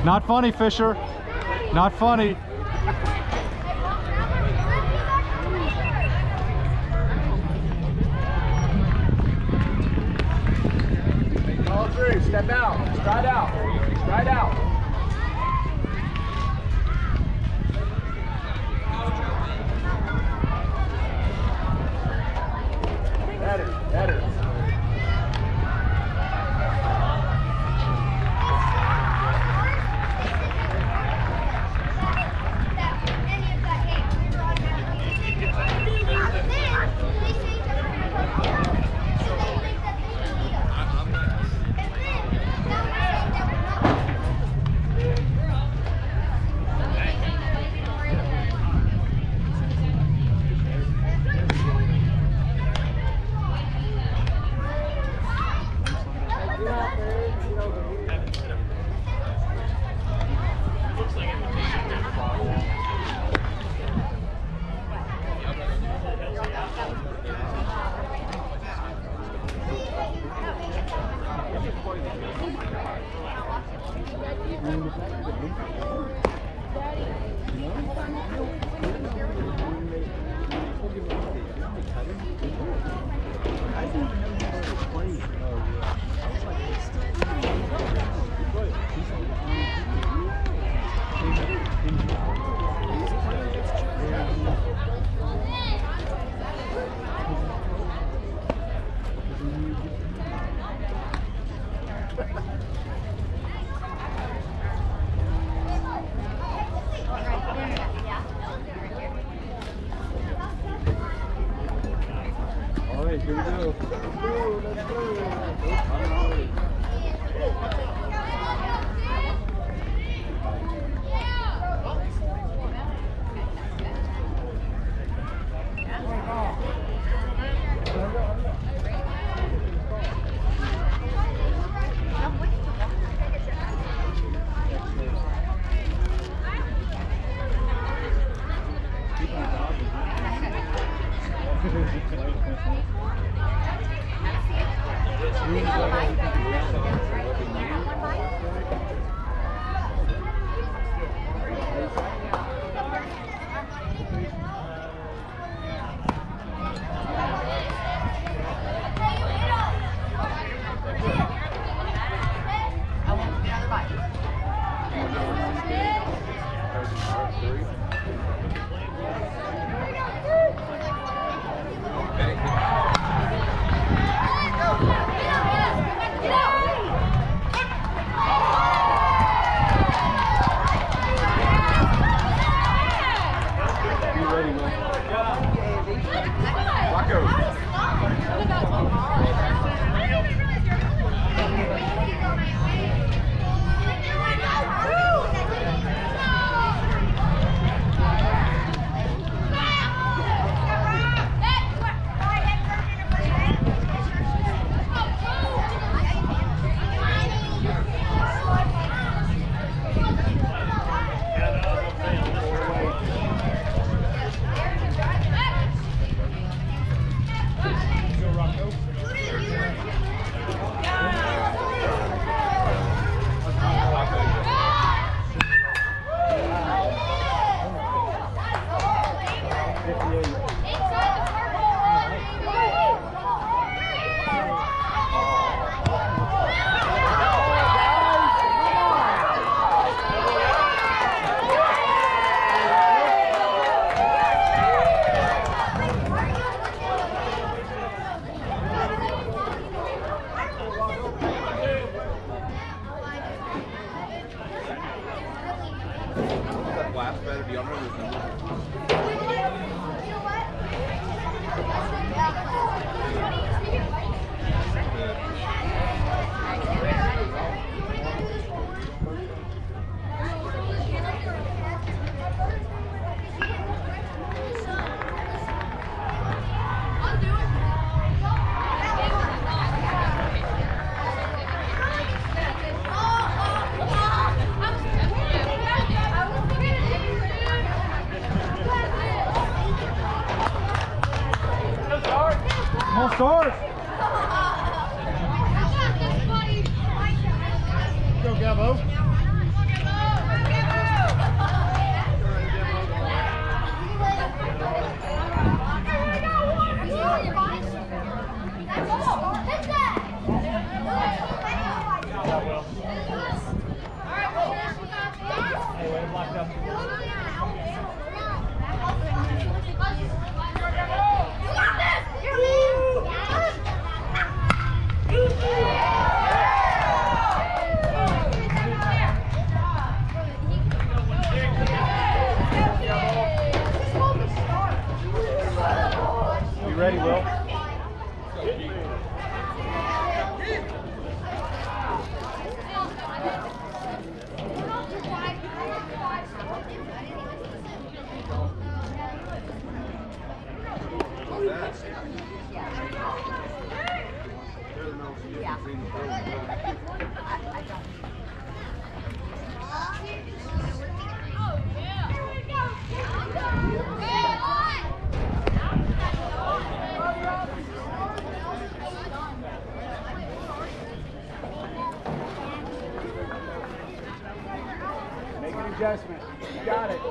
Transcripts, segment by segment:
Not funny, Fisher. Not funny. Follow through. Step out. Stride out. Stride out. Better. Better. Here we go. Let's go. Come on, start. Go, Gabo. Make an adjustment. You got it.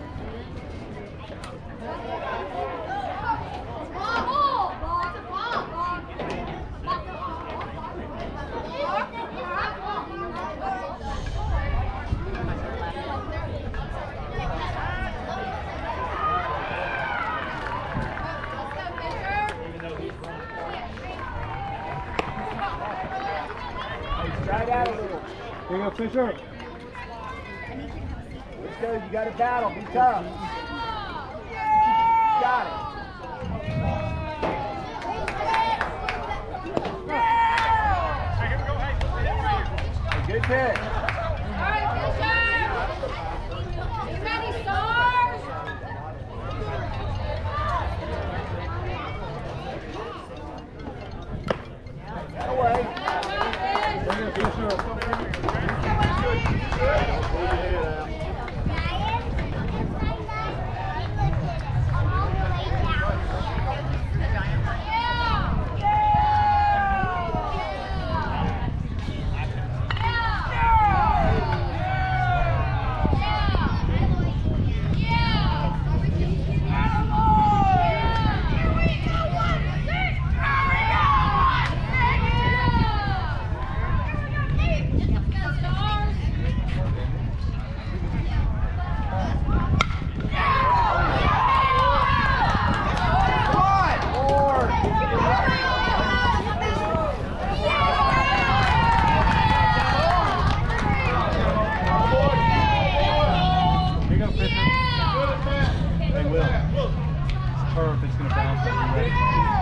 Try that a little. Here you go, Fisher. Let's go. You got to battle. Be tough. Got it. Good pitch. All right, Fisher. You ready, Stars? That away. Here you go, Fisher. Turf, it's going to bounce. Are you ready?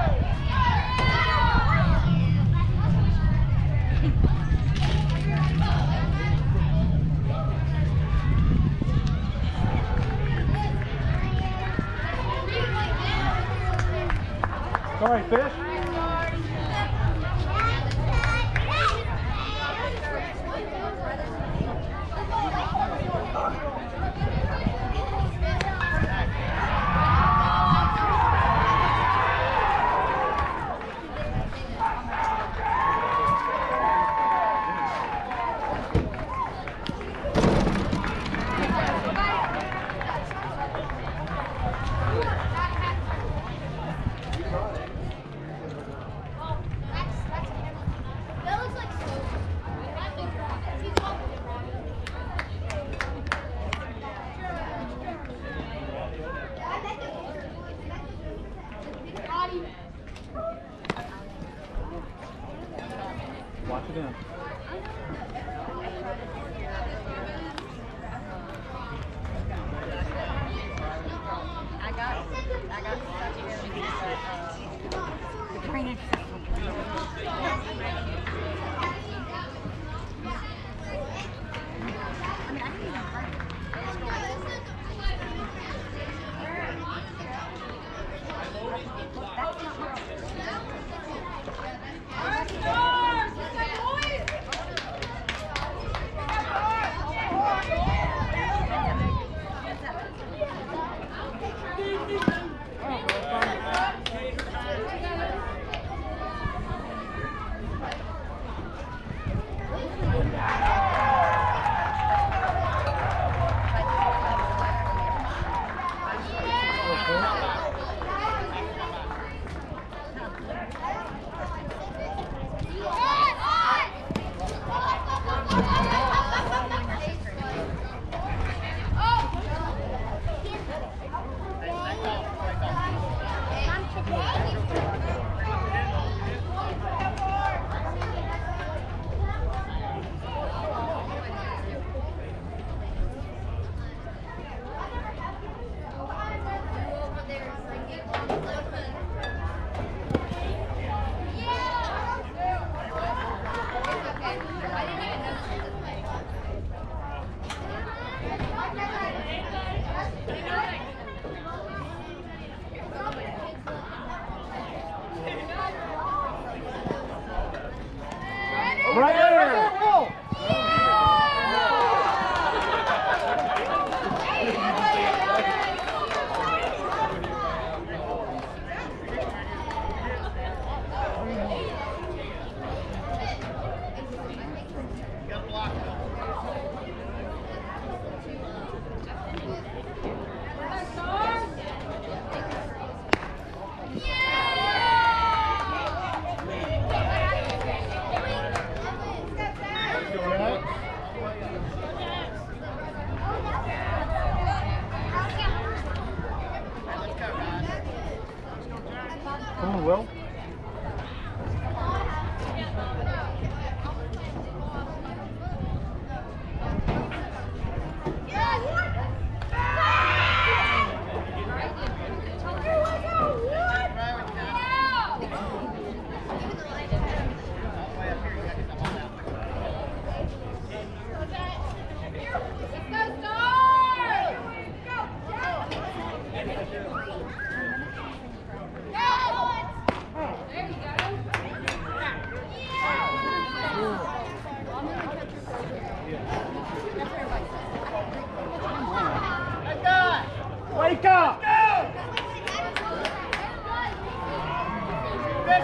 All right, Fish. Watch it in.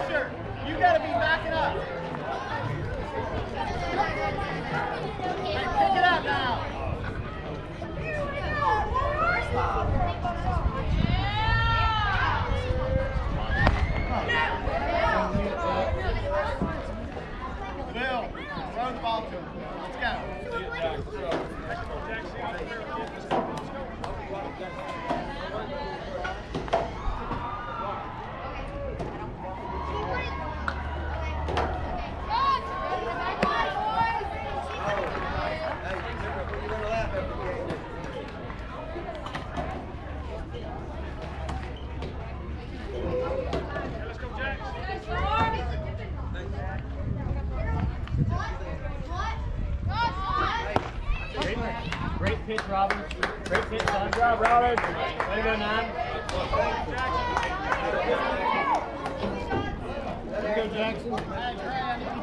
Fisher, you got to be backing up. Hey, pick it up now. Bill, throw the ball to him. Let's go. Great pitch, Robin. Great pitch, son. Good job, Robin. Way to go, 9. Way to go, Jackson.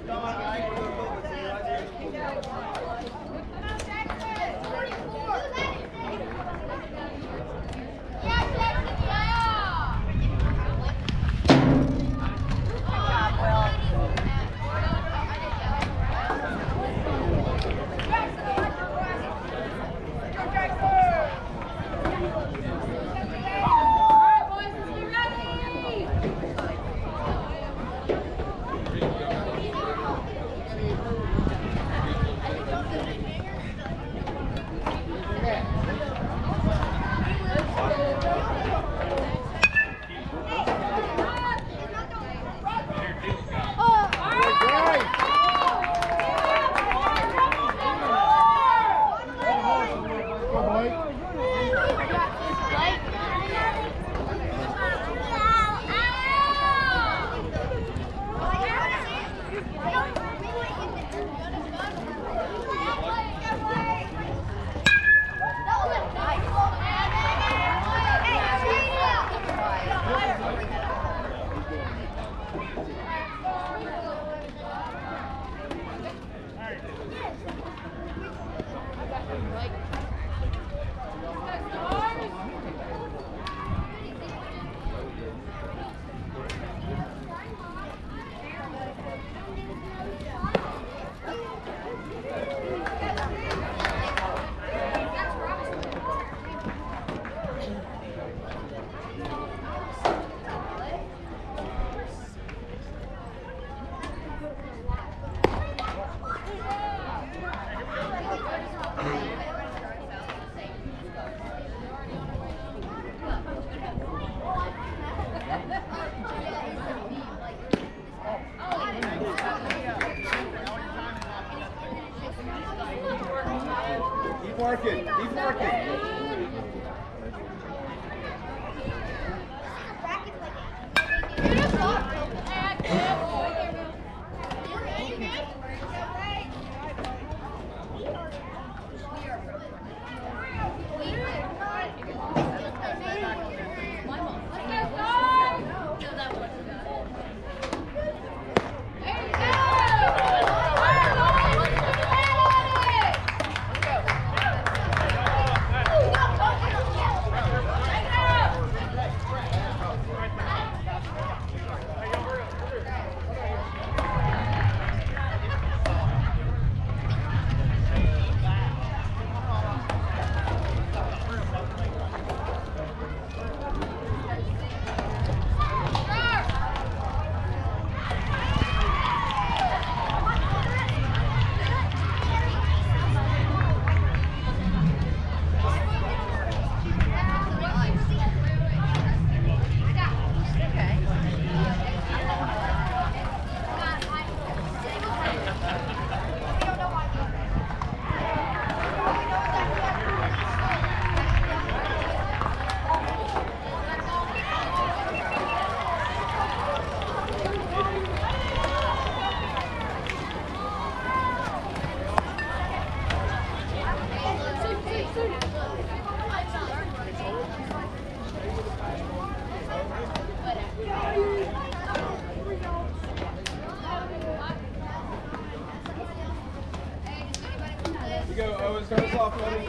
Keep working. Keep working. Go, Owen, start us off, buddy.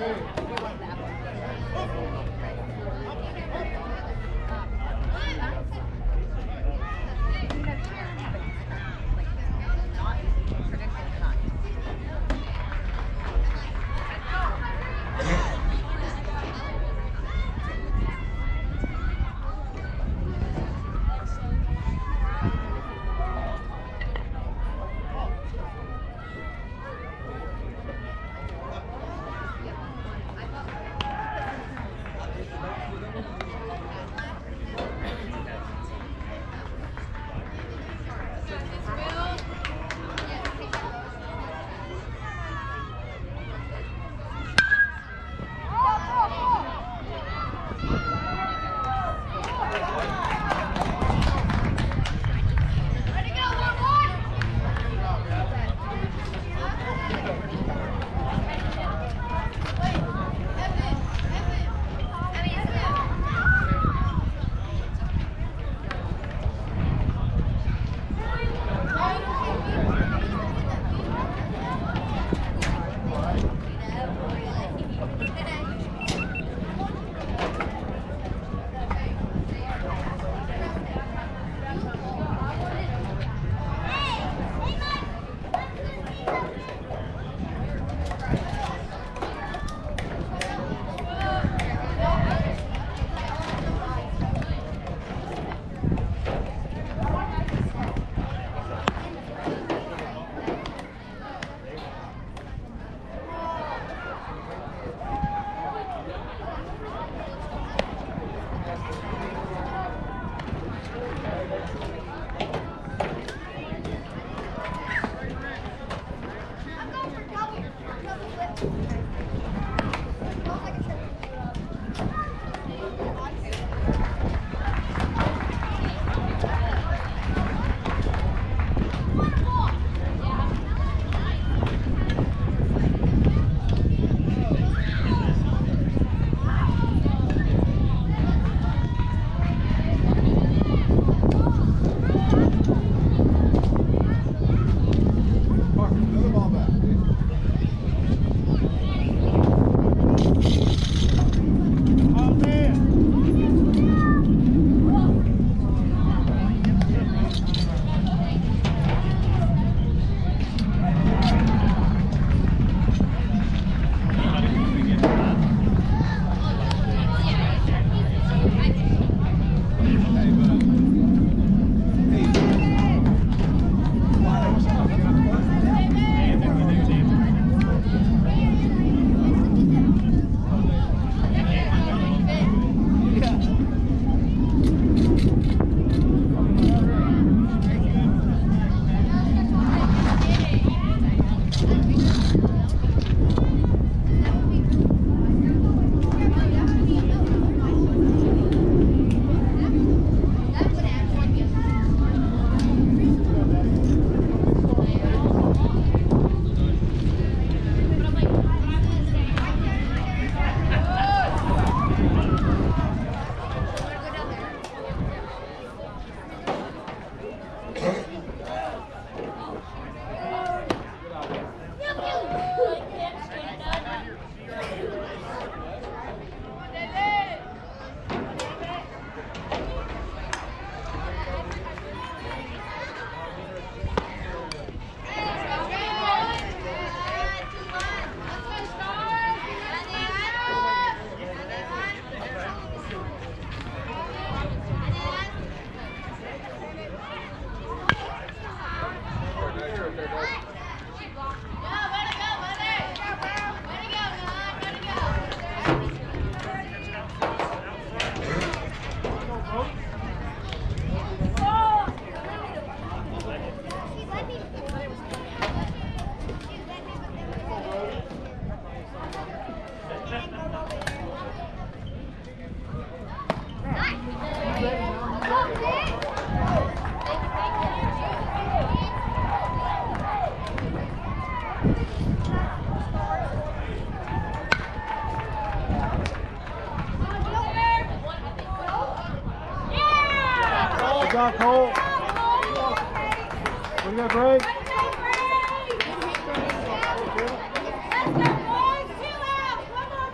Good job, Cole. What do you got, Greg? Let's go, boys. 2 out. Come on.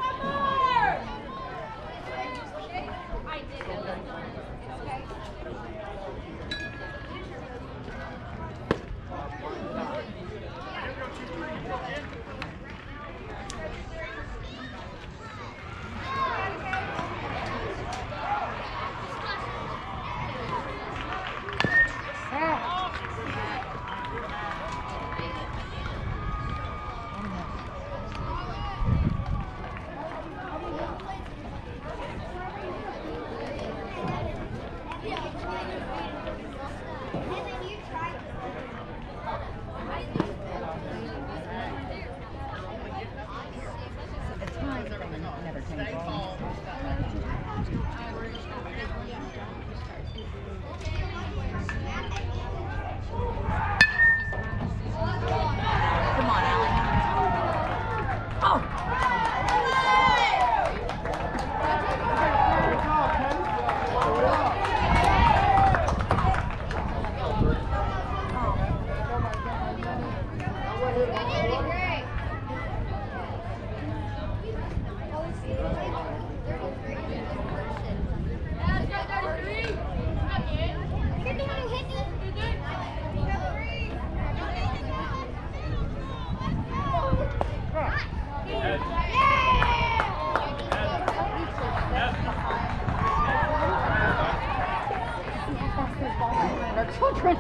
Come on, Allie. Oh! Our children.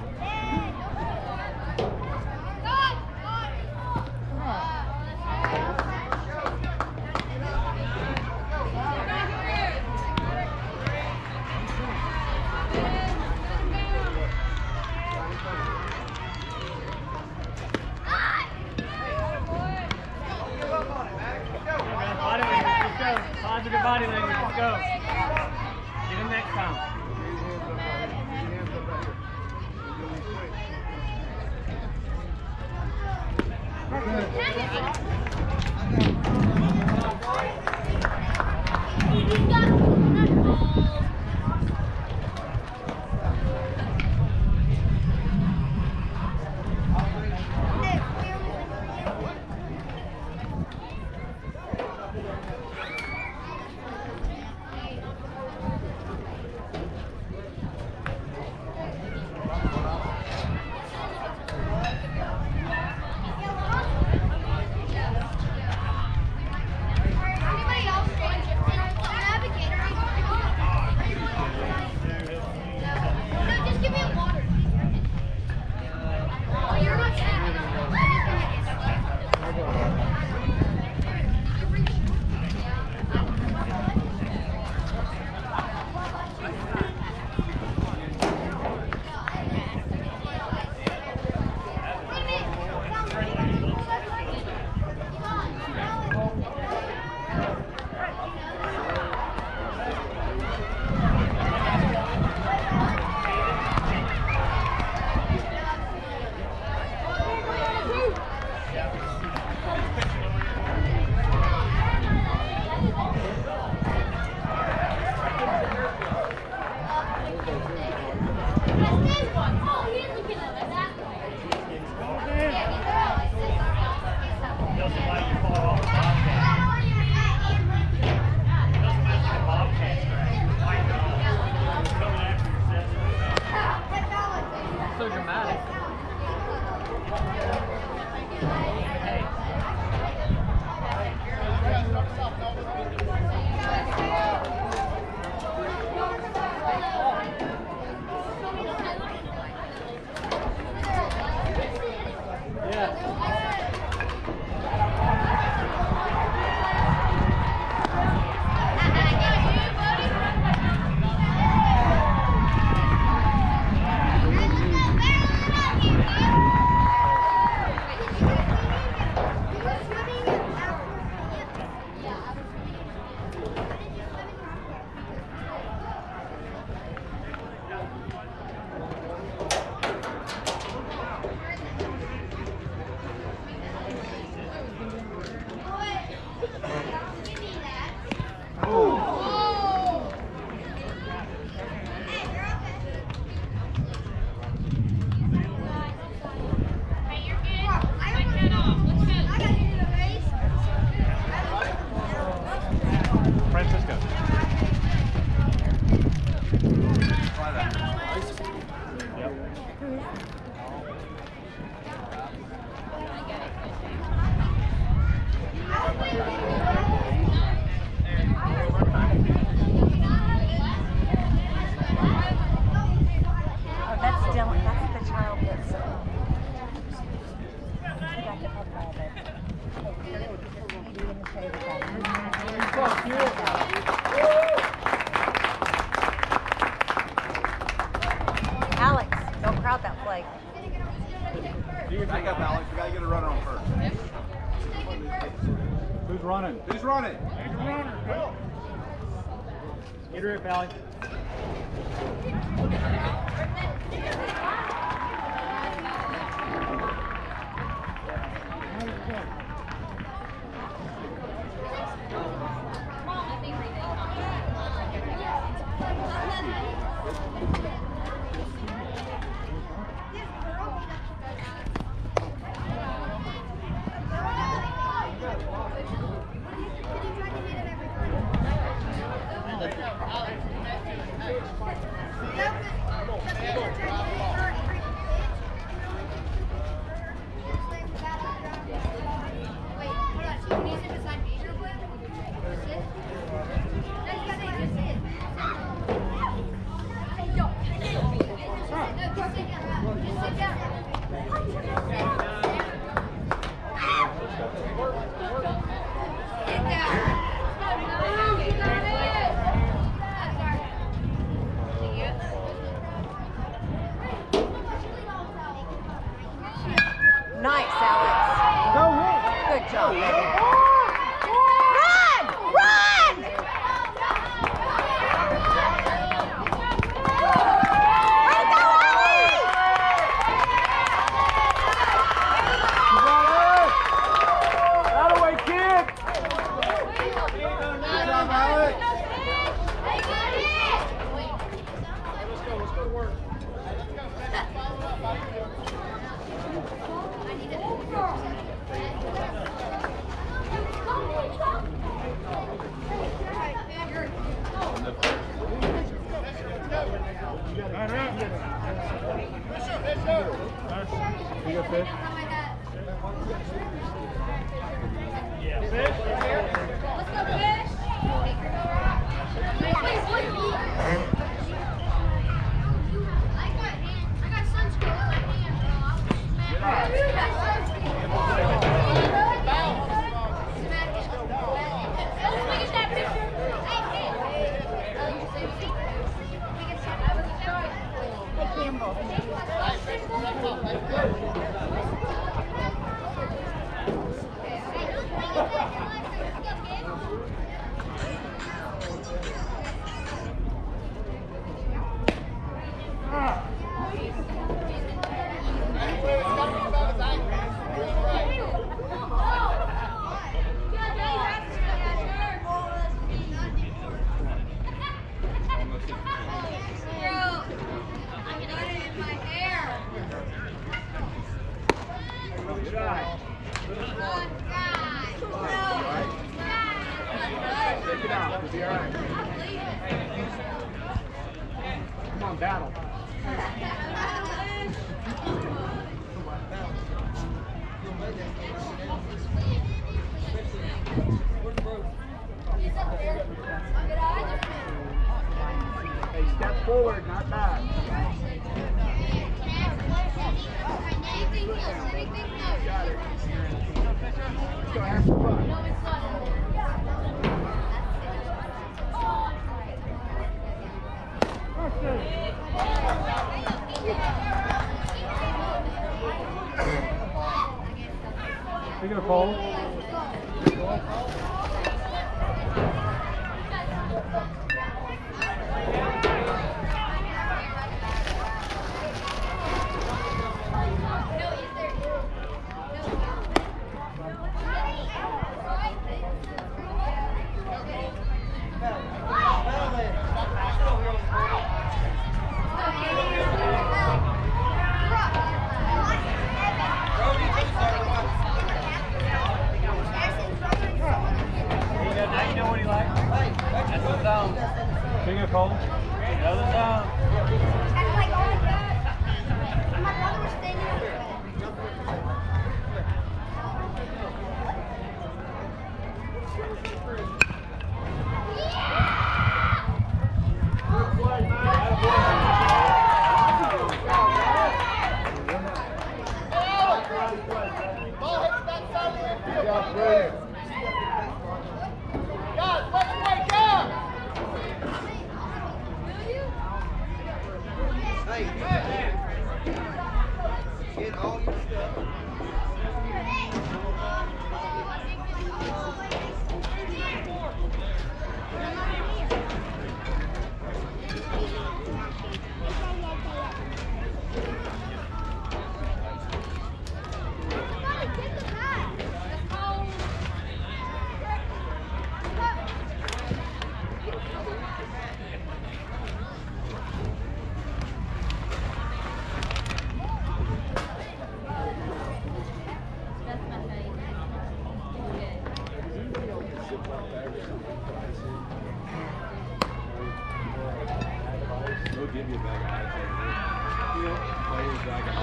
Body language, let's go. Positive body language, let's go. Get him next time. So dramatic. Francisco. Oh, that's Dylan. That's the child that's. He got the football, Alex, don't crowd that flag. Back up, Alex. We gotta get a runner on first. Who's running? Who's running? run it. Get her, Pally. Nice, Alex. Good job, baby. Run! Run! Way to go, Alex! Out of way, kid! Good job, Alex. Let's go to work. You got fish? Take it out. It'll be all right. Come on, battle. Hey, step forward, not back. Got it. Let's go have some fun. You gonna call? Now you know what he likes. That's the zone. You gonna call? Know the zone. Get all your stuff. They'll give you a bag of ice over there. Players bag of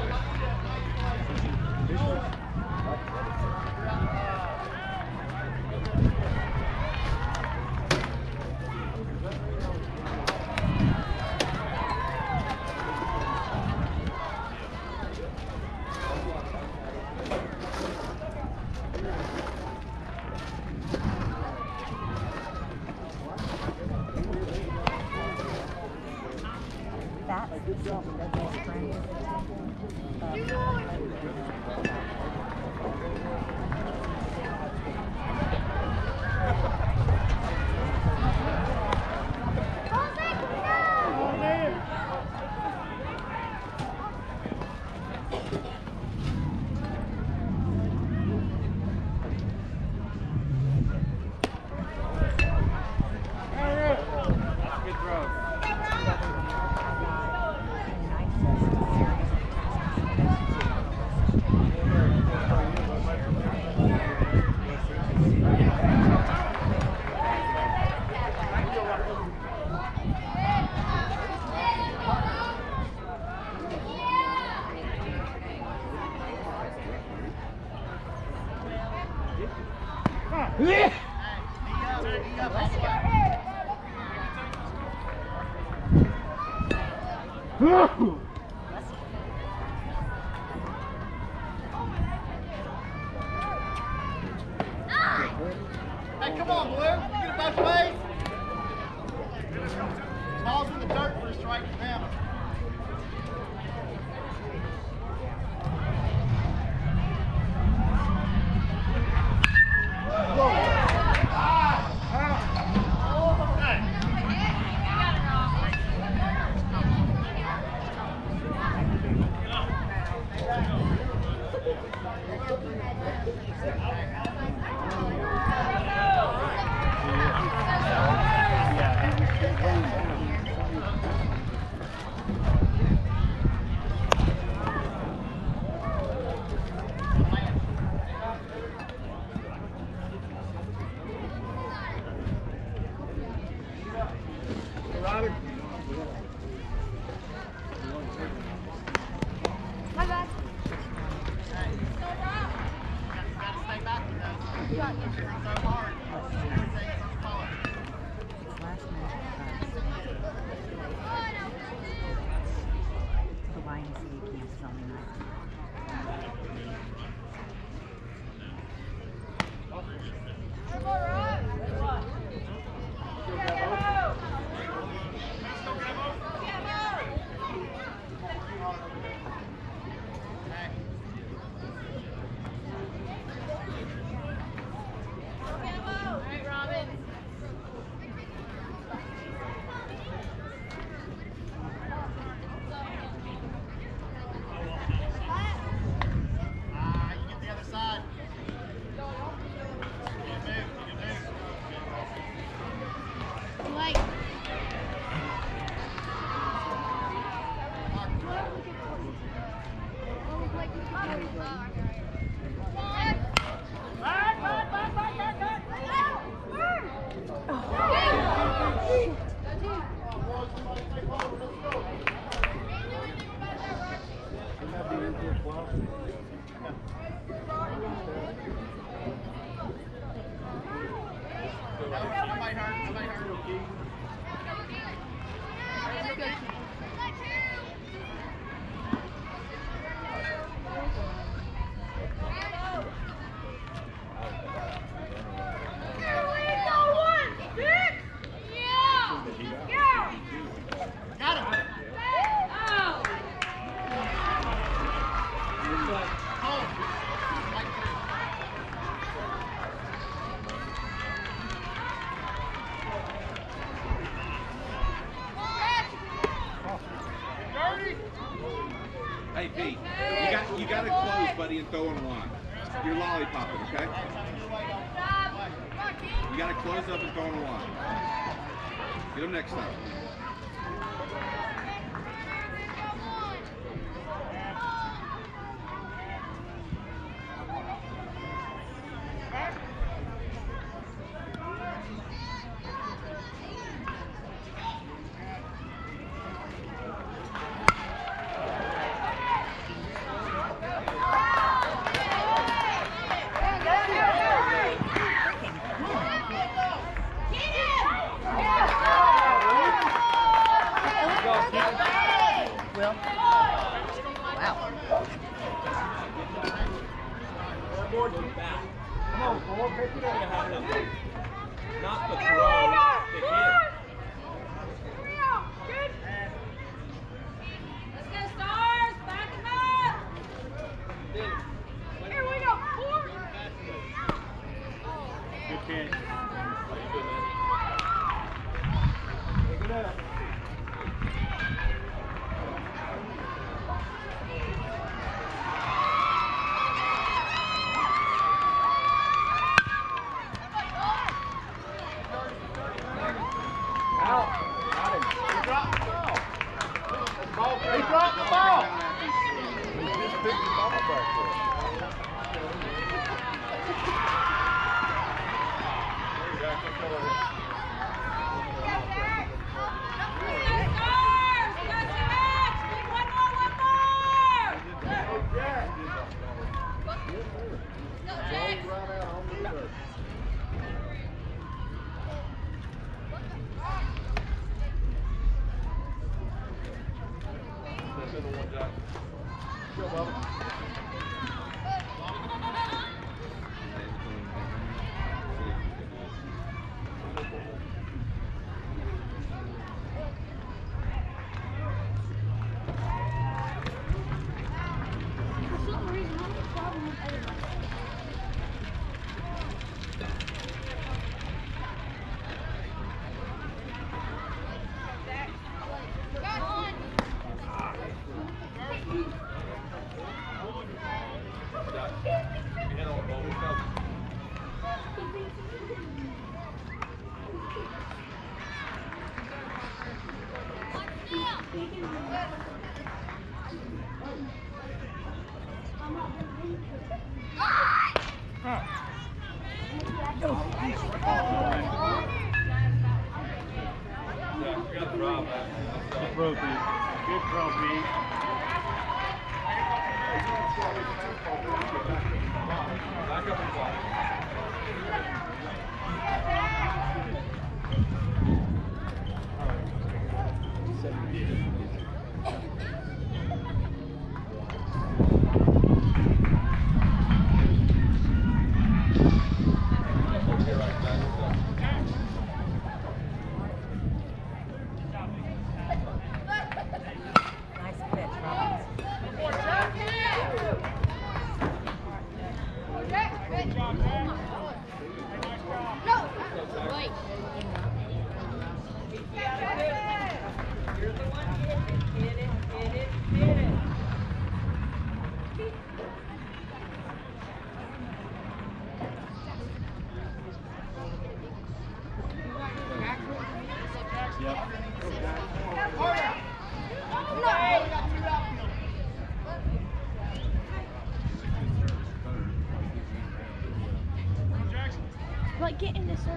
That's the silver that goes friends. Hey, come on, Blue. Get it both ways. Ball's in the dirt for a strike down. Hey, Pete, you got to close, buddy, and throw in one. You're lollipopping, okay? You got to close up and throw in one. Get them next time. Come on, Cole, pick it up. Not the throw, the hit. Let's go, Stars! Back him up! Here we go! Good catch. Pick it up. He dropped the ball. Good throw, Pete. Good throw, Pete. Back up and fly. Nice pitch, Robbins. Like, get in the circle.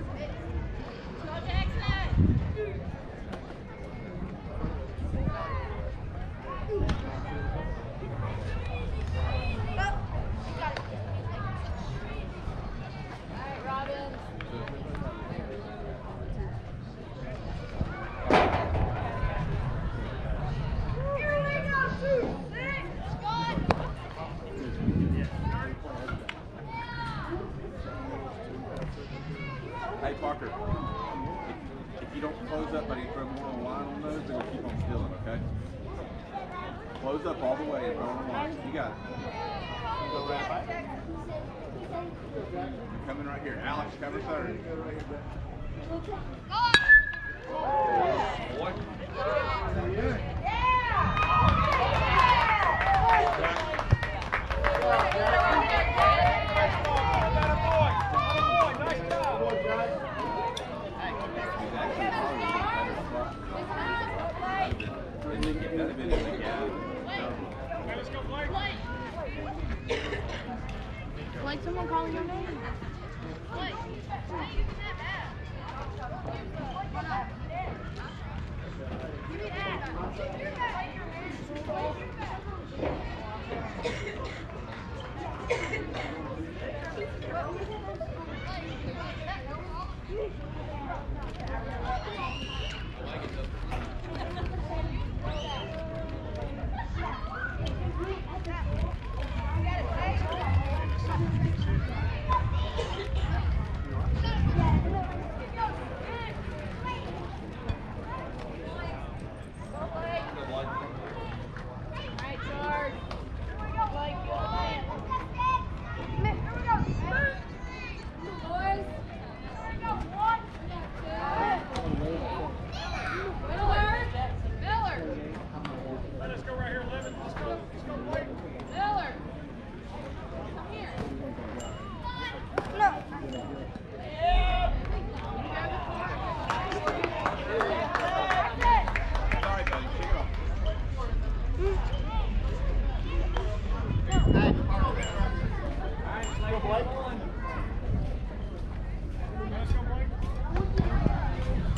Hey Parker, if you don't close up, buddy, throw more on the line on those, they're gonna keep on stealing, okay? Close up all the way and throw on the line. You got it. You're coming right here. Alex, cover third. Boy. Like someone calling your name.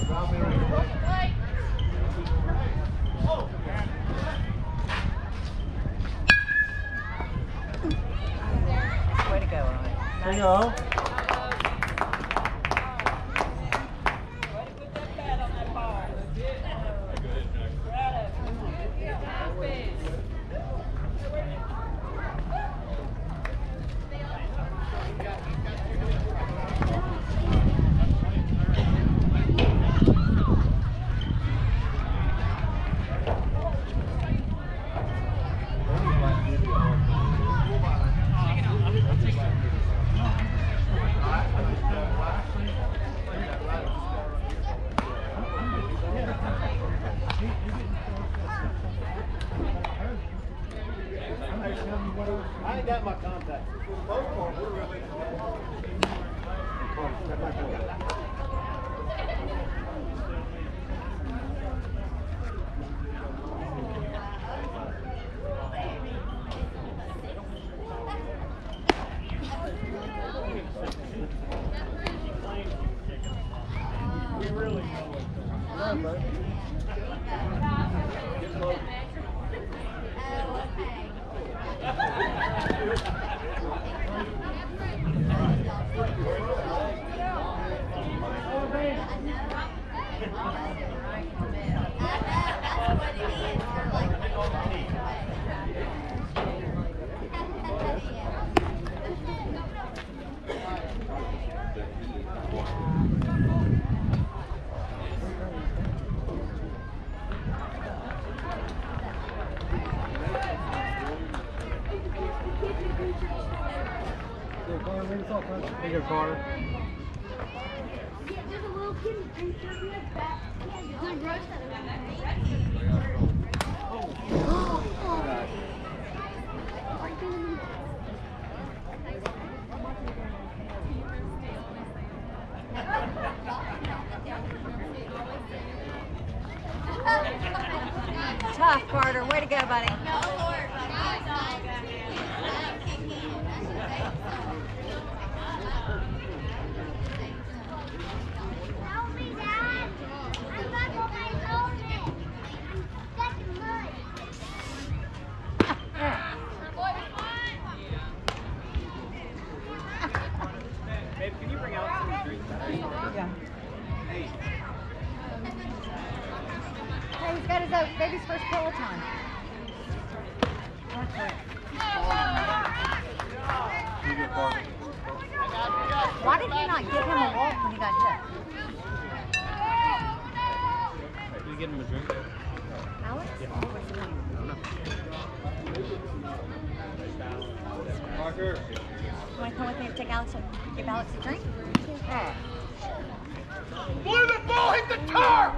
Way to go, Ryan. There you go. I ain't got my contact. Take it, Carter. Tough, Carter. Way to go, buddy. Help me, Dad. I'm not going to hold it. I'm stuck in mud. Babe, can you bring out some drinks? Yeah. Hey, he's got his baby's first Peloton. That's it. Why did you not give him a walk when he got hit? Can you get him a drink? Alex? Parker. You want to come with me to take Alex and give Alex a drink? Blue, the ball hit the tar!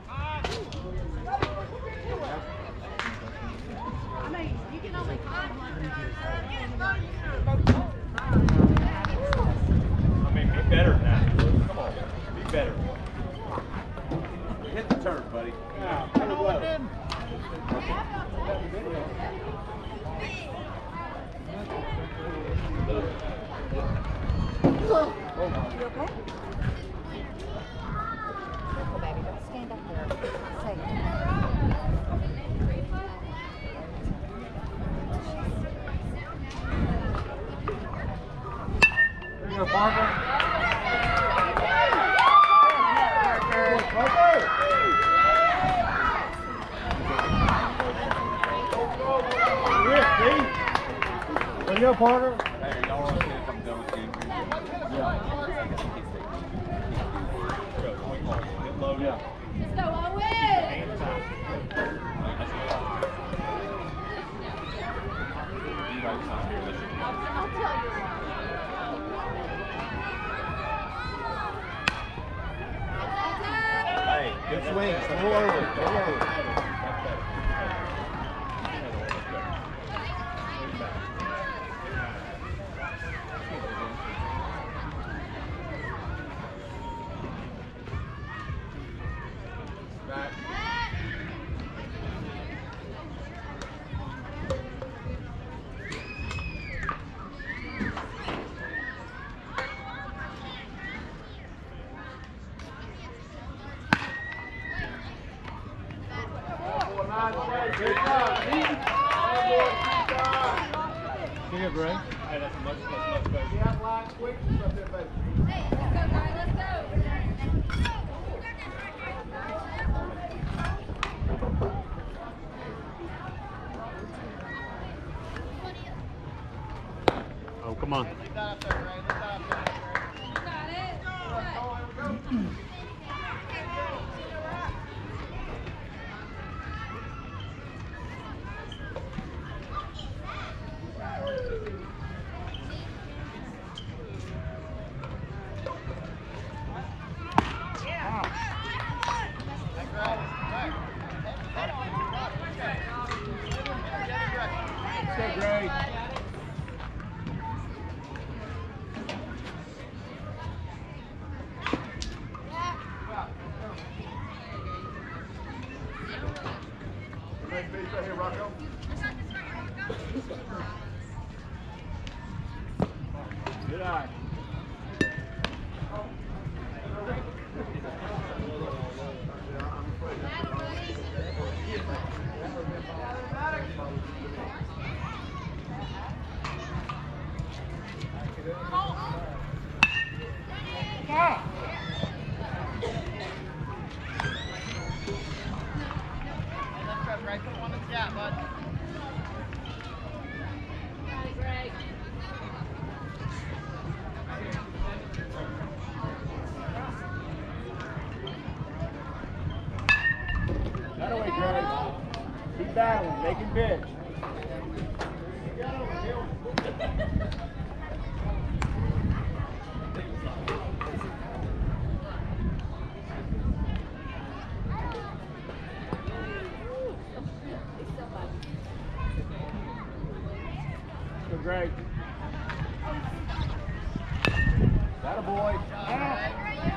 I mean, be better than that. Come on. Be better. Hit the turf, buddy. Yeah, put it low. You okay? Careful, baby. Don't stand up there. Safe. There you go, Parker. There you go, Parker. Hey, y'all want to see if I'm done with the game? Get low. Yeah. Let's go, Owen! Hand time. You guys not here, listen. I'll tell you. Hey, good swings. A little over. A little over. Back. Good job, Pete. Here, Bray. Hey, that's much better. You have line switches up there, baby. Hey, let's go, Brian, let's go. Oh, come on. Leave that up there, Ray. Leave that up there. You got it. Let's go, Gray. Nice base right here, Rocco. Good eye. Let's go, Ray. Put one in the gap, bud. Got it, Greg. That away, Gray. Keep battling, making pitch. Go, Gray. That a boy. Hey,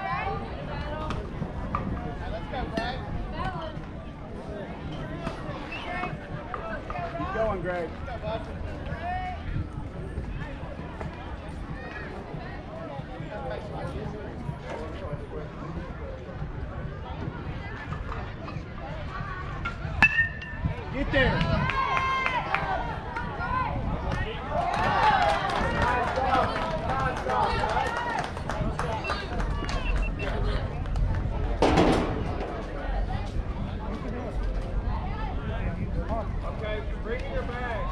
let's go, Ray. Keep going, Gray. Let's go, bud. Get there. Okay, bring your bag.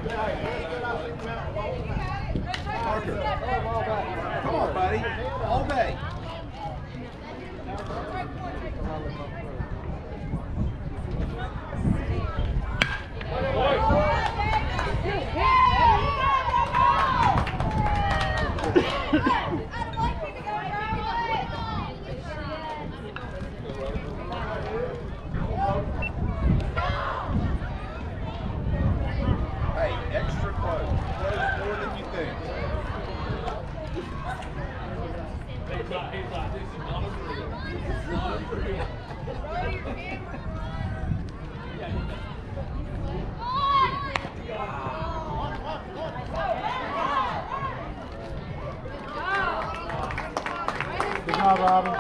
Parker. Come on, buddy. All day. Hey, extra close. Close more than you think. Good job, Robin.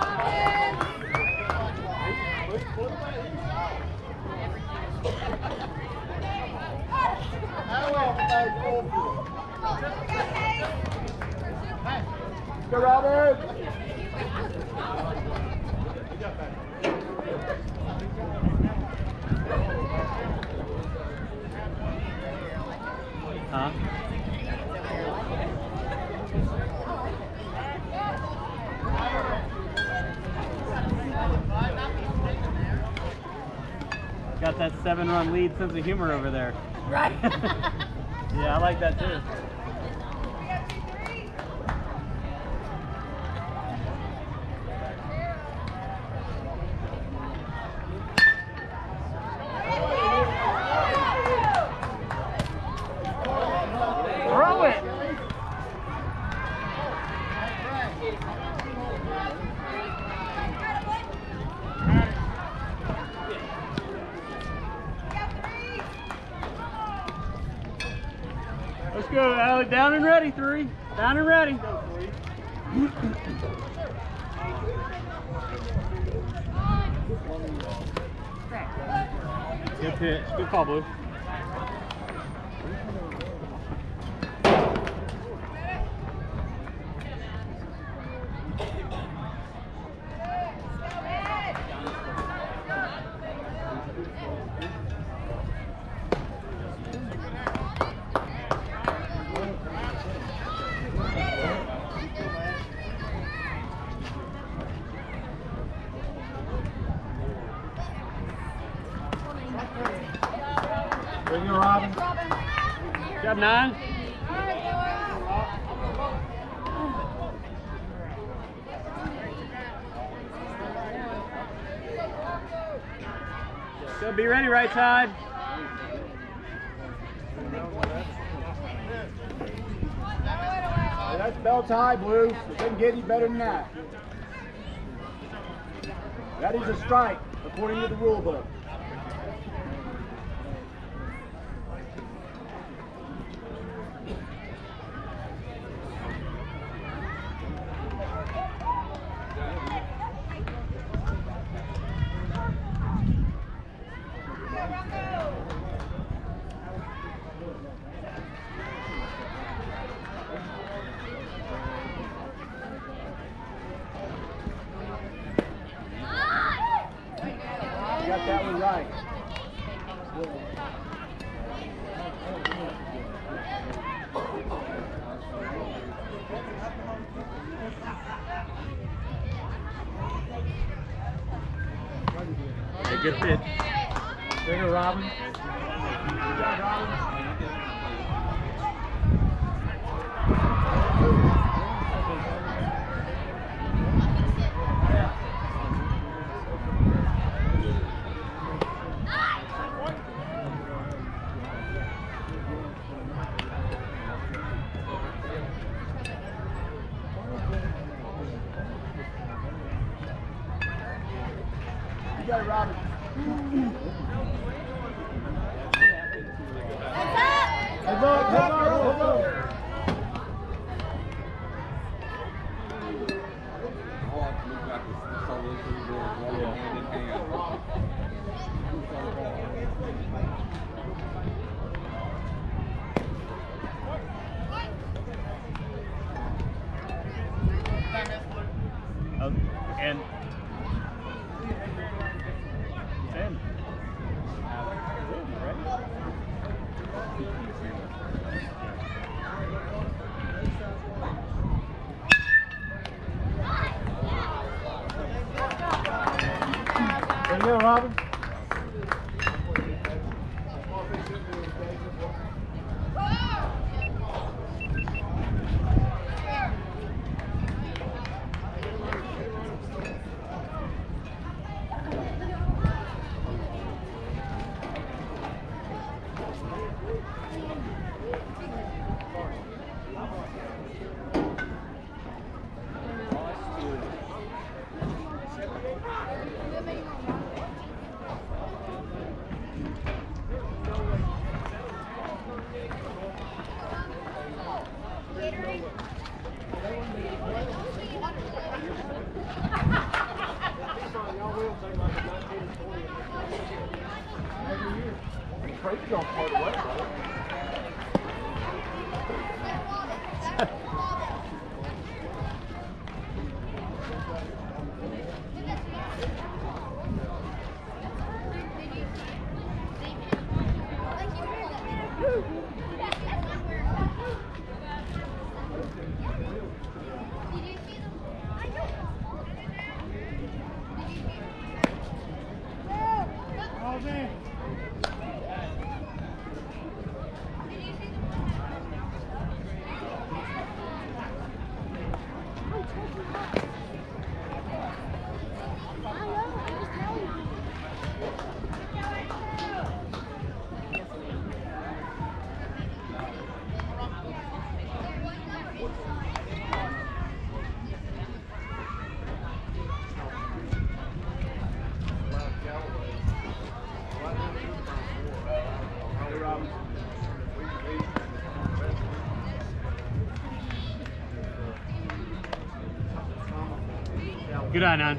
Go, Robin. Huh? Got that 7-run lead sense of humor over there. Right. Yeah, I like that too. Throw it! Let's go, Allie. Down and ready, 3. Down and ready. Good pitch. Good call, Blue. Bring it, Robin. Good job, 9. So be ready, right side. That's belt high, Blue. It doesn't get any better than that. That is a strike, according to the rule book. You got that one right. Hey, good pitch. Bring it, Robin. Good job, Robin. You got it, Robin. Heads up, heads up. Hand in hand. And 10. Good, you ready? go, Robin. Trophy don't part away, brother. Good eye, Nan.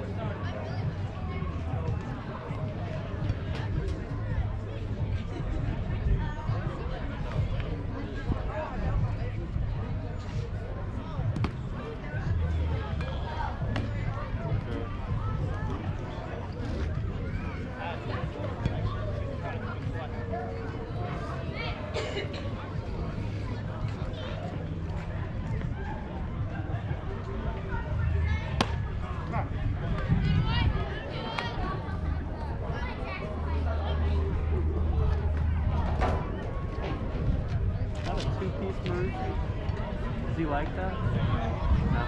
Does he like that? No.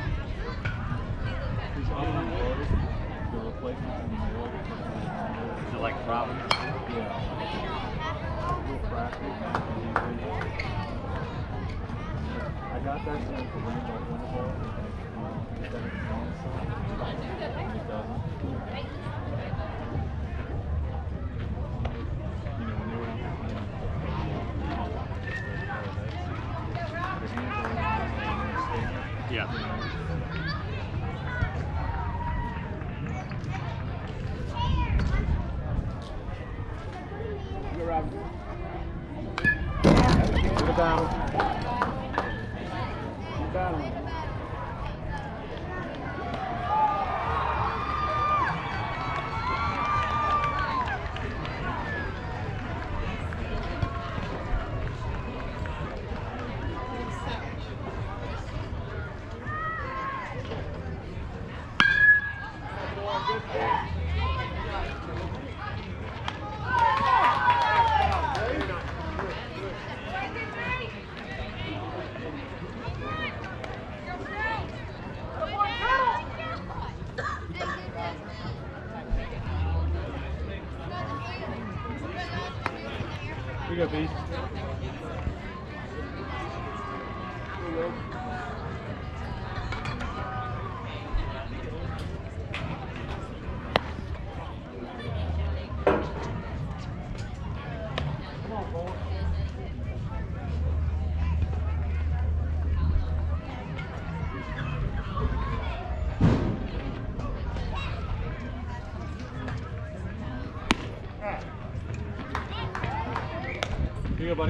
Is it like Robin? I got that one for Rainbow Winterbowl. You know, when they were out there playing, Yeah. Good, Robin. Good down. Good down. Here you go, Beast. Here you go. Come on, boy. Here you go, buddy.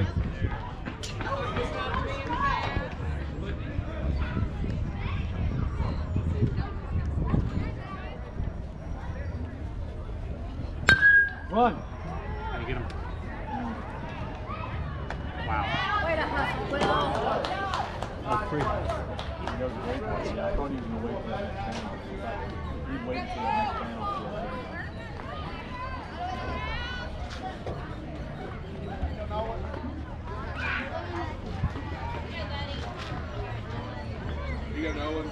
Run. Can you get him? Wow. Way to hustle, put it on. Oh, free. He knows the weight class. Yeah, I thought he was going to wait for the next panel. He'd wait until the next panel. going.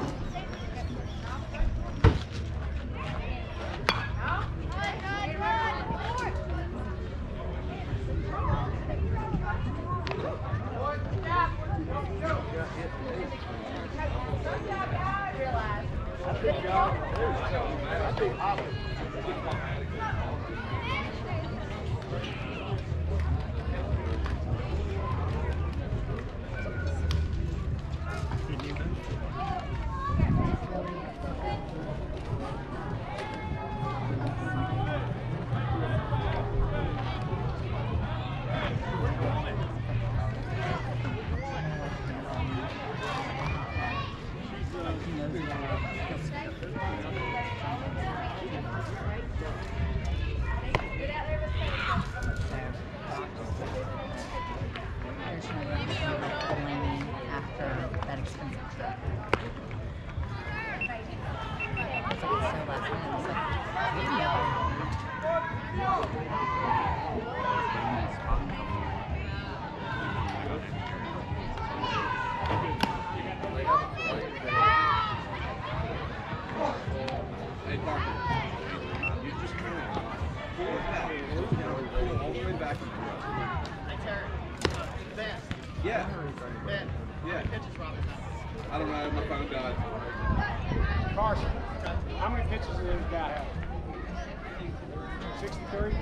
Hey, Parker. You just come in. Pull all the way back and through. Yeah. Yeah. I don't know. My phone died. Carson, how many pitches does this guy have? 63?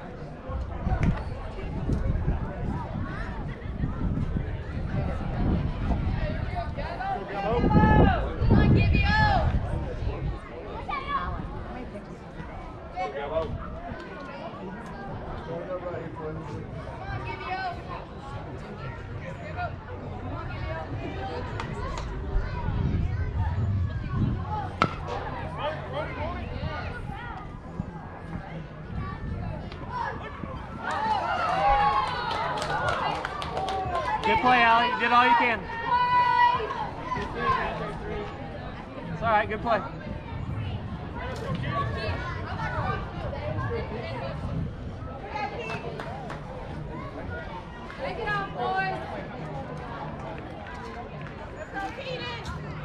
Good play, Allie. You did all you can. It's all right. Good play. Take it off, boys. Let's go, Keenan.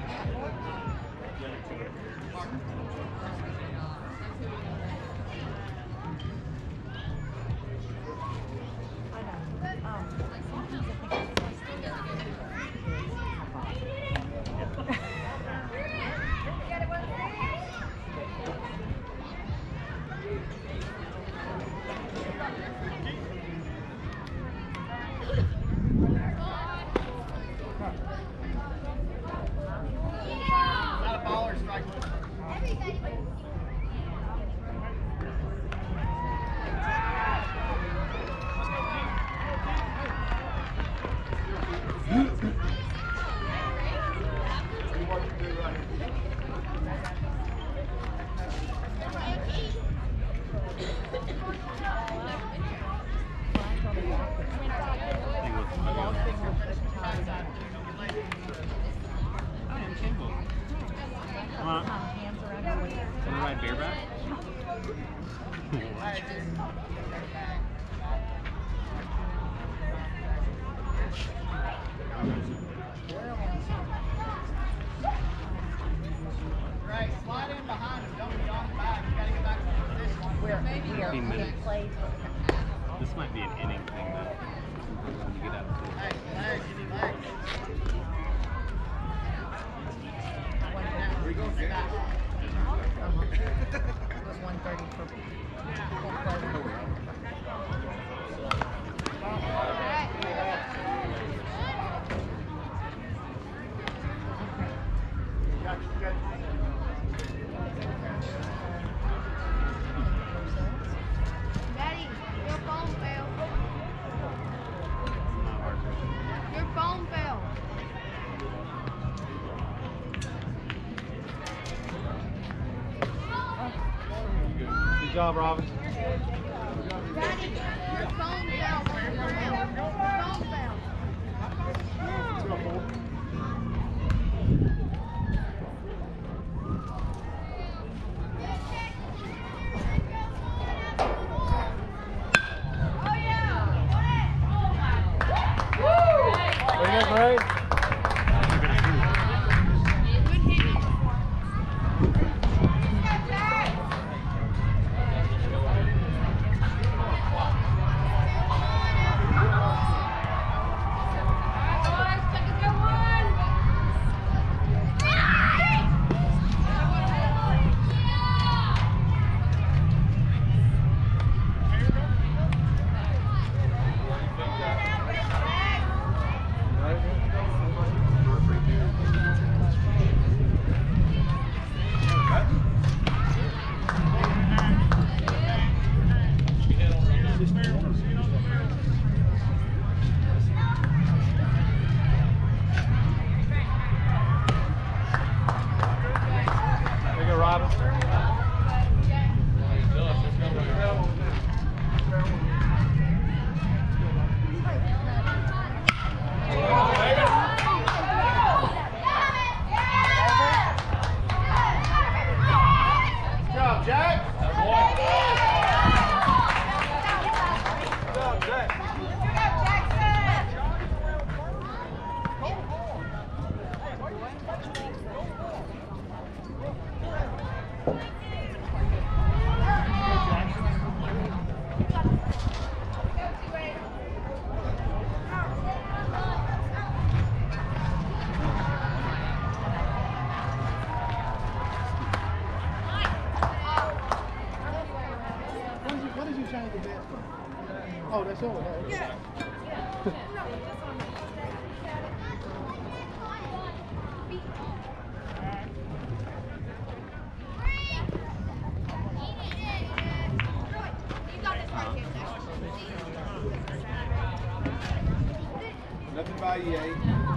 Come on. Want to ride bareback? Right, slide in behind him. Don't be on the back. You gotta get back to position. We're 15 minutes. played. This might be an inning thing, though. When you get out of it. Legs, legs, legs. Where you going, Jay? It was 1:30 for full play. Daddy, your phone fell. Your phone fell. Good job, Robin. Daddy, your phone fell. Your phone fell. Bring it, Ray. There you go, Robin. Good job, Jack. Good job, Jack. What did you change the bet for? Oh, that's over there. Nothing by EA.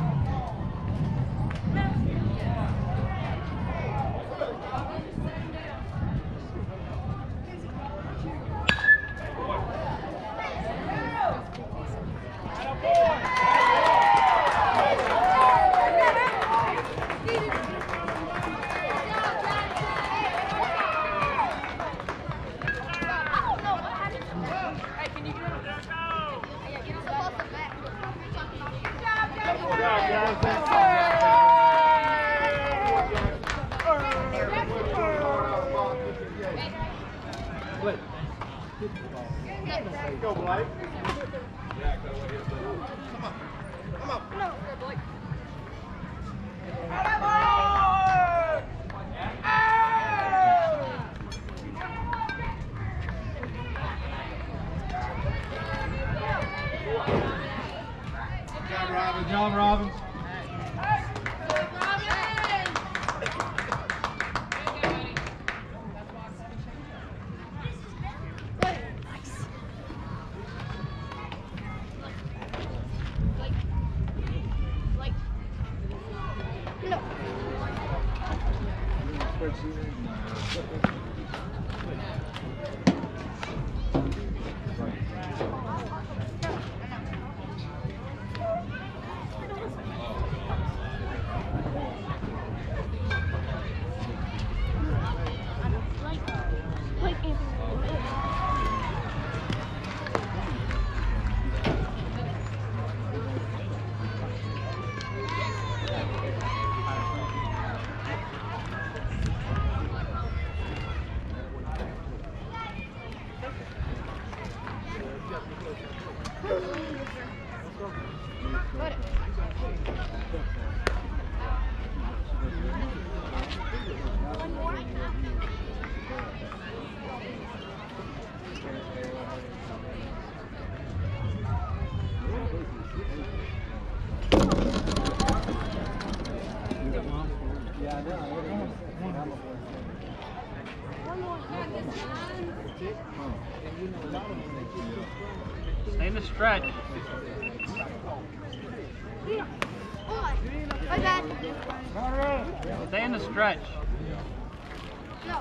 Go, Blake. Good job, Robin. Stay in the stretch. Stay in the stretch. No.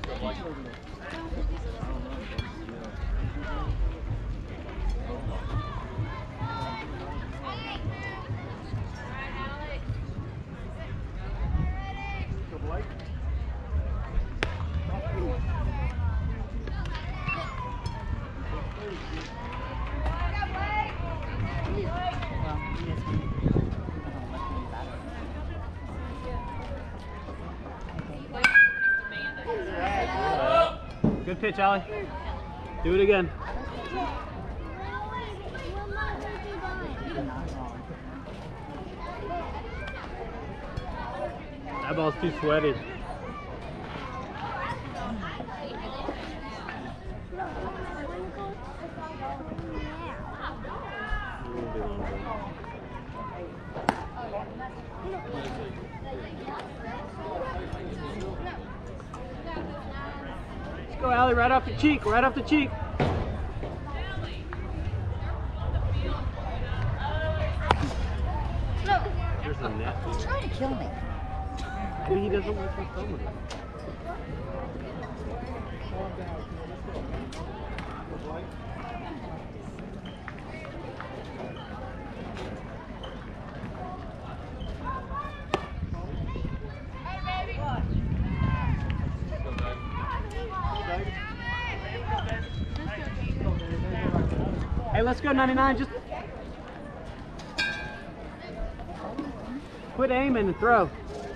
Good pitch, Allie. Do it again. That ball's too sweaty. Let's go, Allie, right off the cheek, right off the cheek. kill me. Maybe he doesn't want to film it. Hey, let's go 99. Just quit aiming and throw.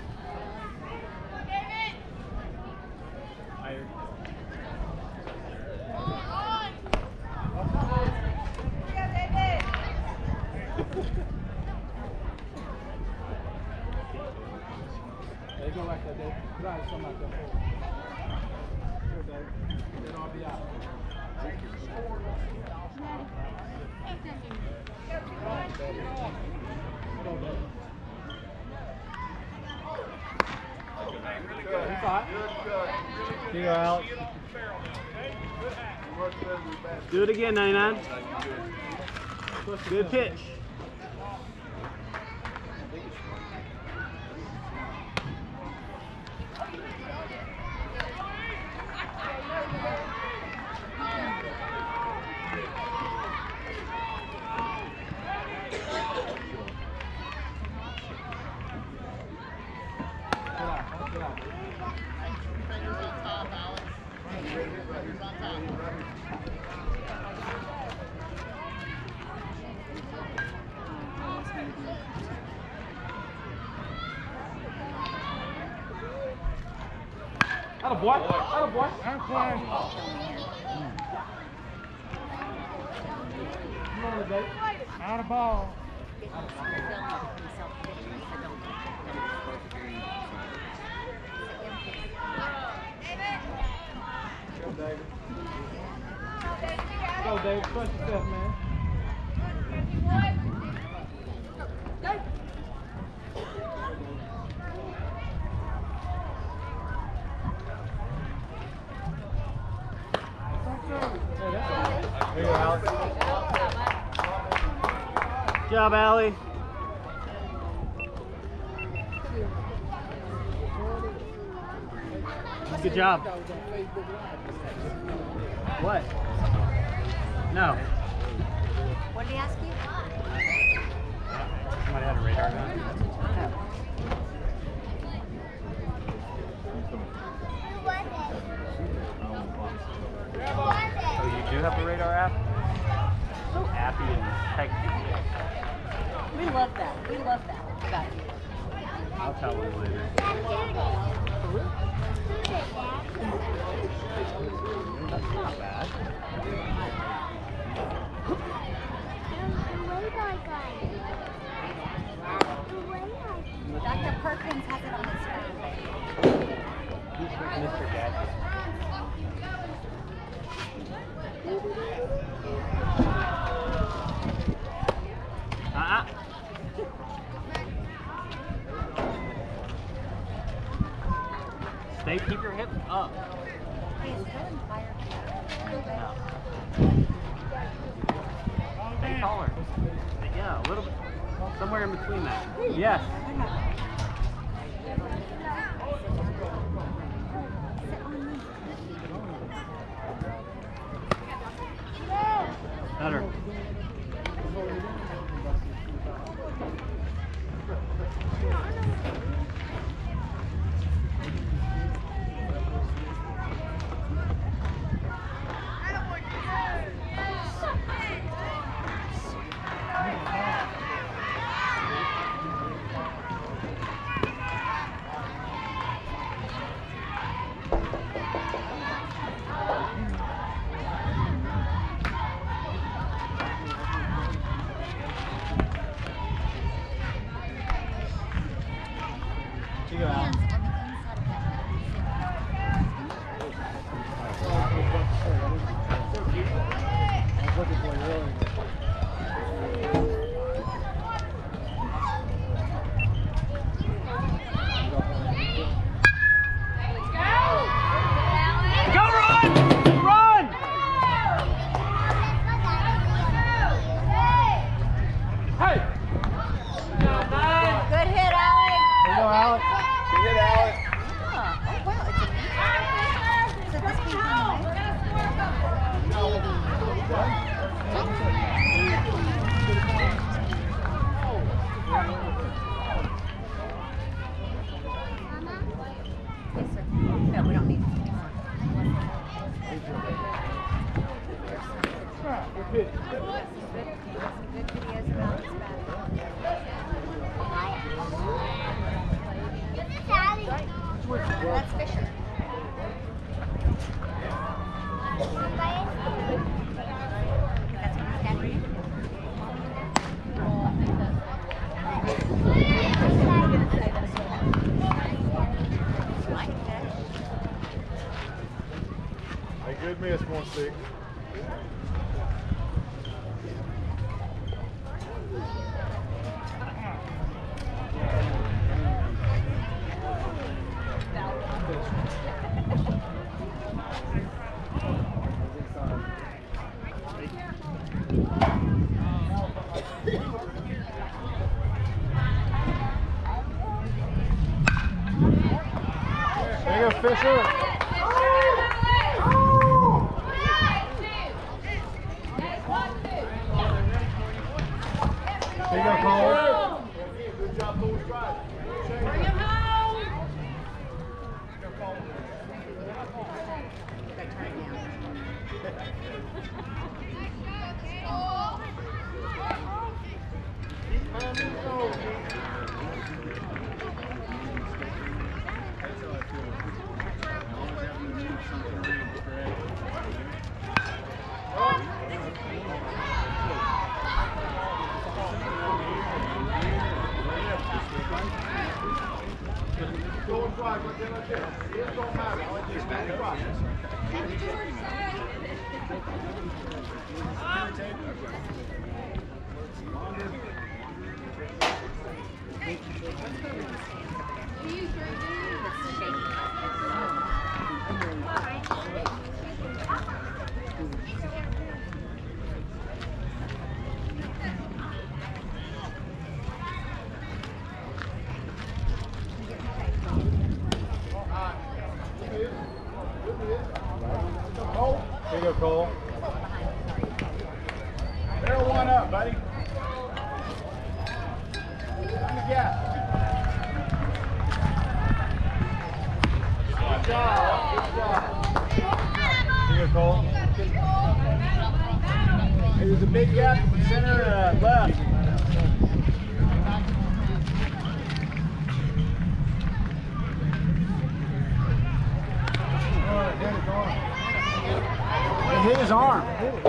They go like that, Dave. Right, something like that. Here, Dave. Then I'll be out. Here you go, Alex. Do it again, 99. Good pitch. Atta boy. Atta boy. I'm flying. Come on, Dave. Out of ball. Go, David. Go, David. Trust yourself, man. Here you go, Alex. Good job, Allie. Good job. What? No. What did he ask you? Somebody had a radar gun? Oh, you do have the radar app? So happy and hectic. We love that. We love that about you. I'll tell them later. That's not bad. Dr. Perkins has it on his phone. He's with Mr. Gadget. Stay, keep your hips up. Hey, is there a fire? No. Stay taller. Yeah, a little bit. Somewhere in between that. Yes. Better. Yes, sir. No, we don't need it. Good. Some good videos about this battle. That's Fisher. That's what he's standing Hey, good miss, 1-6. There you go, Fisher. There you go, Cole. Good job, full stride. Bring him home. Going stride, right there, right there. It don't matter. All I just want to stride. There you go, Cole. Barrel one up, buddy. On the gas. Good job. Good job. There you go, Cole. Hey, there's a big gap from center left. It hit his arm.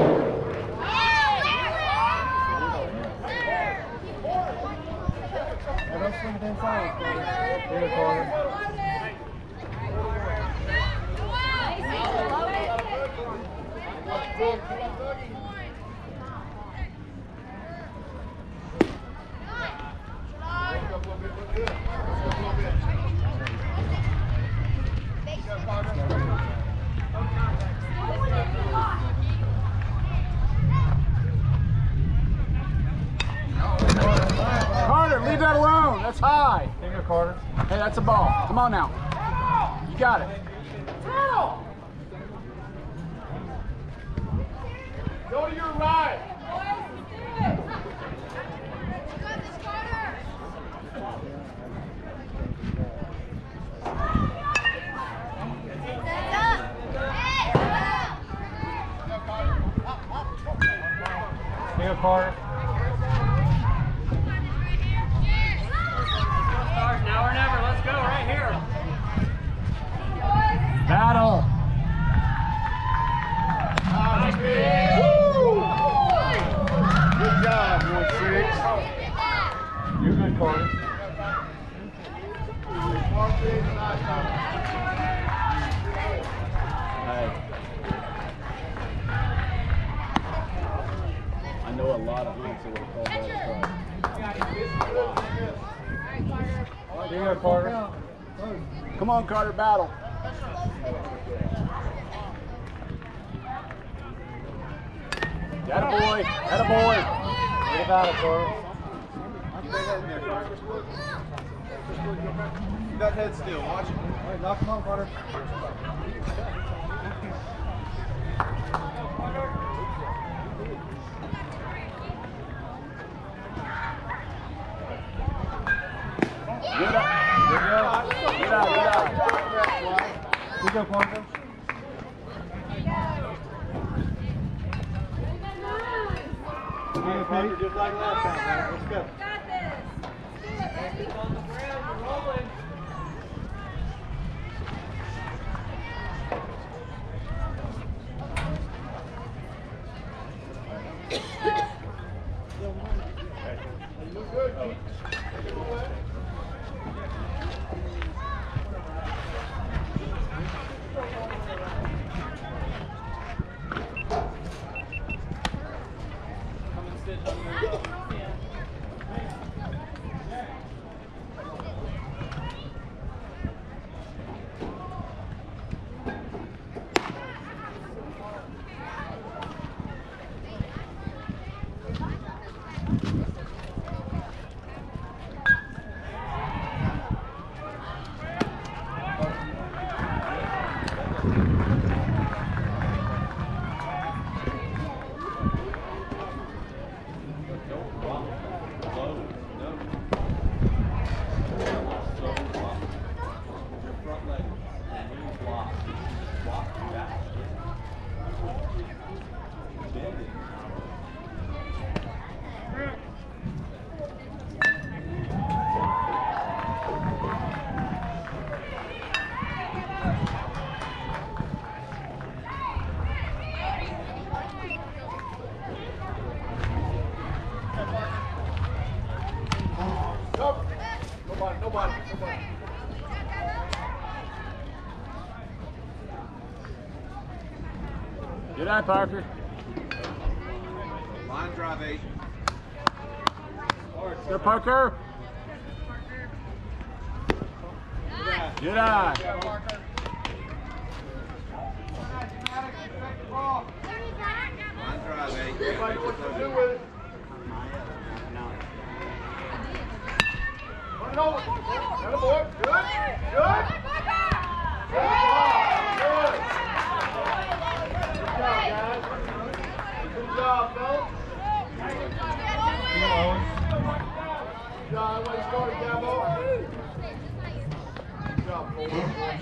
Don't swing it inside. There you go, Carter. Carter, leave that alone. That's high. There you go, Carter. Hey, that's a ball. Come on now. You got it. Go to your right. There you go, Carter. Stars now or never. Let's go right here. Battle. Good job, 1-6. You're good, Carter. Hey. I know a lot of hunts that would have called that a try. There you go, Carter. Come on, Carter, battle. Attaboy. Attaboy. Get a battle, Carter. Keep that head in there, Carter. Keep that head still. Watch it. All right, knock him out, Carter. go, Parker. Parker, just like last time, man. Let's go. Got this. On the ground, we're rolling. Nobody. Good eye, Parker. Line drive 8. Go, Parker. Good eye. Line drive 8. Everybody know what to do with it. Run it over. Get a boy. Good. Good. Good job, guys. Good job, fellas. Good job. Way started, Gabo. Good job, boys.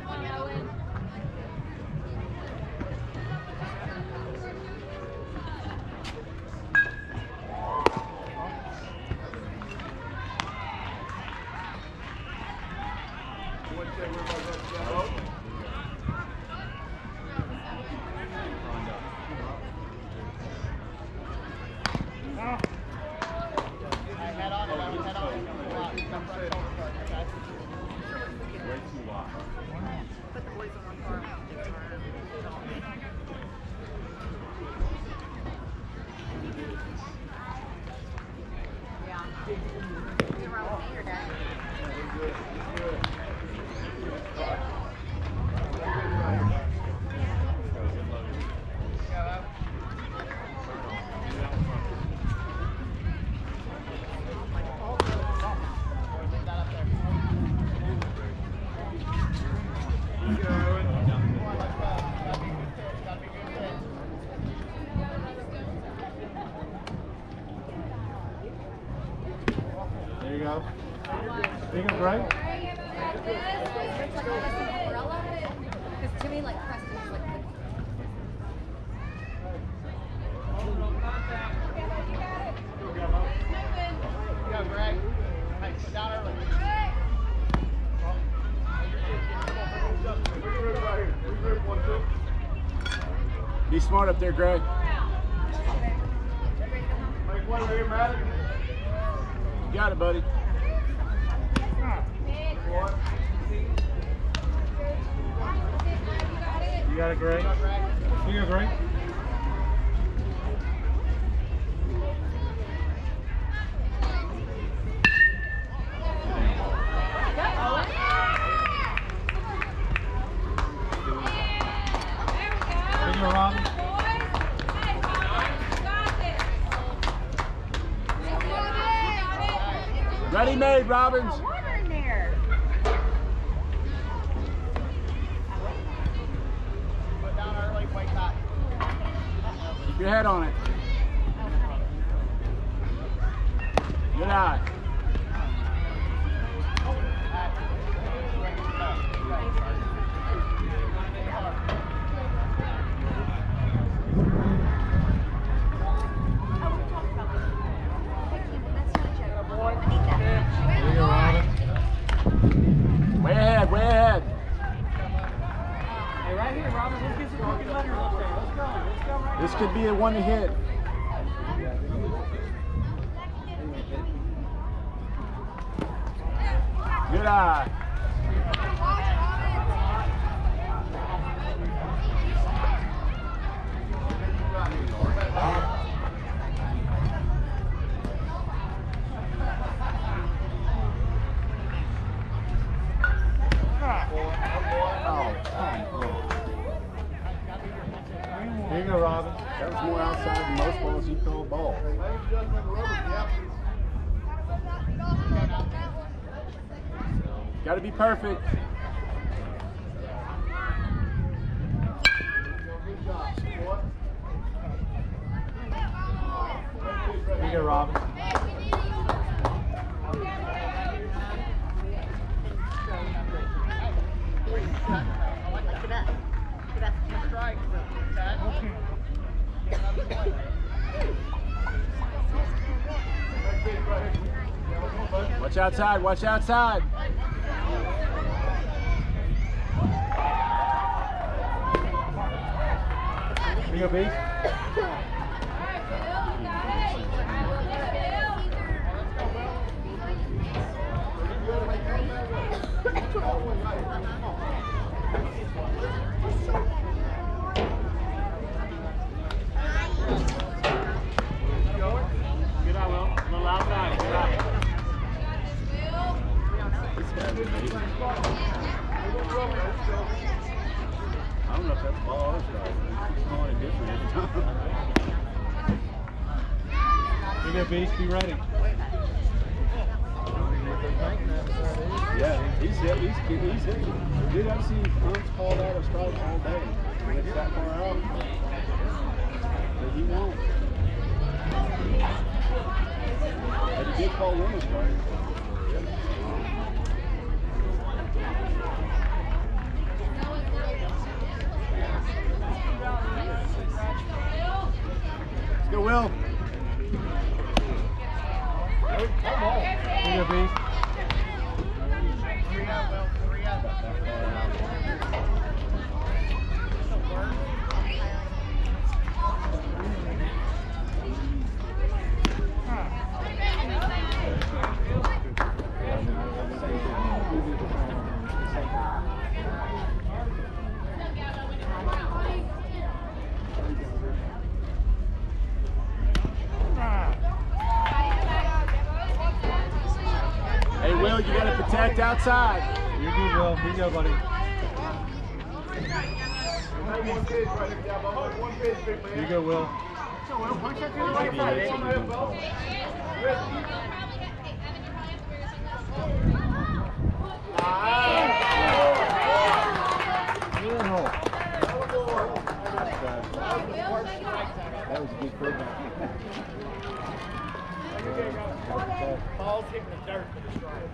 There you go. Think it's right? Because to me, like, Preston's like the Be smart up there, Greg. Make one here, Matt. You got it, buddy. You got it, Greg. You got it, Greg. Ready made, Robbins. water in there. Keep your head on it. Good eye. could be the one to hit. Good eye. Here you go, Robin. That was more outside than most balls you call ball. Got to be perfect. Here you go, Robin. Watch outside, watch outside. Here you go, Beast. Good eye, Will. A little outside. Good eye. I don't know if that's ball or strike. It's calling it different every time. You go, Beast. Be ready. Yeah, he's hit. He's hit. Dude, I've seen punts called out a strike all day. When it's that far out, but he won't. But he did call one a strike. Let's go, Will. Here you go, Beast. Hey, Will, you got to protect outside. You're good, Will. Here you go, buddy. Here you go, Will. That was a good program. Ball's hitting the dirt for the strike.